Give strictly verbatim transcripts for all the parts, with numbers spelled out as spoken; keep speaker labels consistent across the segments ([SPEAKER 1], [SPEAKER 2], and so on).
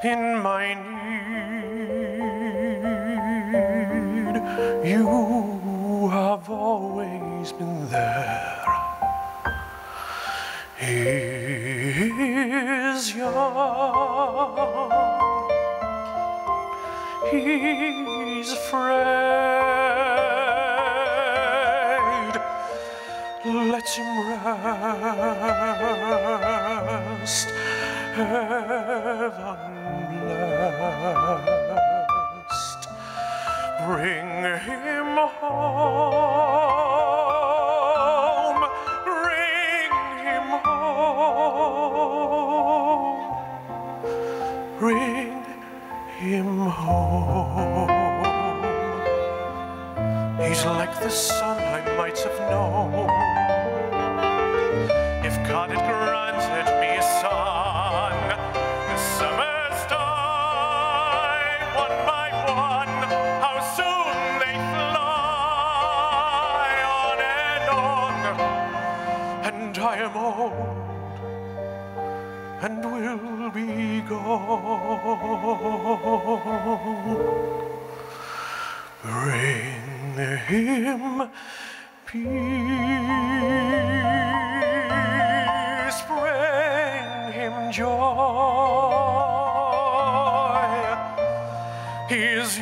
[SPEAKER 1] in my need. You have always been there. He is young, he's afraid. Let him rest, heaven blessed. Bring him home, bring him home, bring him home. He's like the sun I might have known if God had granted me a son. The summers die one by one, how soon they fly on and on, and I am old and will be gone. Bring him peace, bring him joy. He is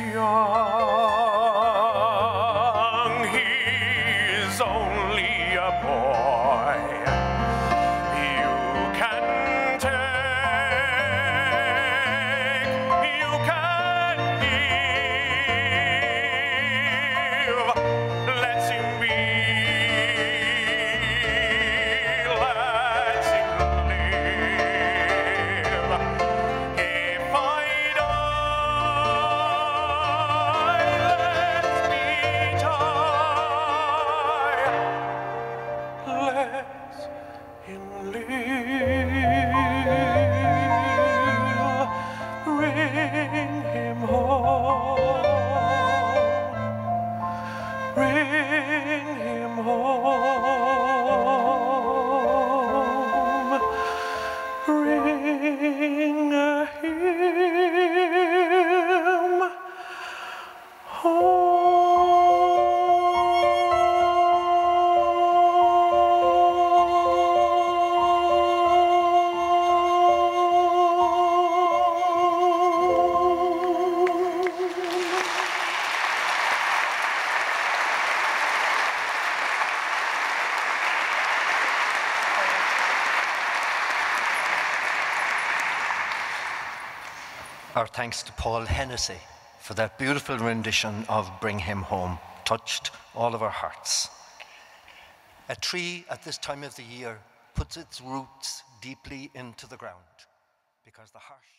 [SPEAKER 1] young, he is only a boy. You can take, you can give. Let him be, let him live. If I die, let me die. Let him live. Bring him home, bring him home, bring him home.
[SPEAKER 2] Our thanks to Paul Hennessy for that beautiful rendition of Bring Him Home. Touched all of our hearts. A tree at this time of the year puts its roots deeply into the ground because the harsh